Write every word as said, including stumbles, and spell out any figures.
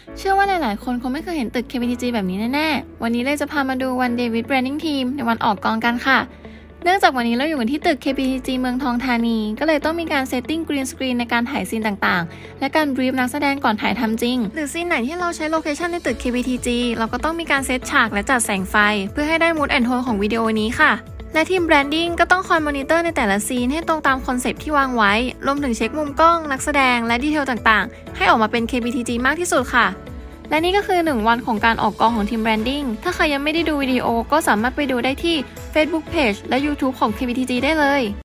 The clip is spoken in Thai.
เชื่อว่าหลายๆคนคงไม่เคยเห็นตึก เค พี ที จี แบบนี้แน่ๆวันนี้เลยจะพามาดูวัน Day with Branding Team ในวันออกกองกันค่ะเนื่องจากวันนี้เราอยู่กันที่ตึก เค พี ที จี เมืองทองธานีก็เลยต้องมีการเซตติ้งกรีนสกรีนในการถ่ายซีนต่างๆและการบรีฟนักแสดงก่อนถ่ายทำจริงหรือซีนไหนที่เราใช้โลเคชั่นในตึก เค พี ที จี เราก็ต้องมีการเซตฉากและจัดแสงไฟเพื่อให้ได้มูดแอนด์โทนของวิดีโอนี้ค่ะและทีมแบรนดิ้งก็ต้องคอยมอนิเตอร์ในแต่ละซีนให้ตรงตามคอนเซปต์ที่วางไว้รวมถึงเช็คมุมกล้องนักแสดงและดีเทลต่างๆให้ออกมาเป็น เค พี ที จี มากที่สุดค่ะและนี่ก็คือหนึ่งวันของการออกกองของทีมแบรนดิ้งถ้าใครยังไม่ได้ดูวิดีโอก็สามารถไปดูได้ที่ Facebook Page และ YouTube ของ เค พี ที จี ได้เลย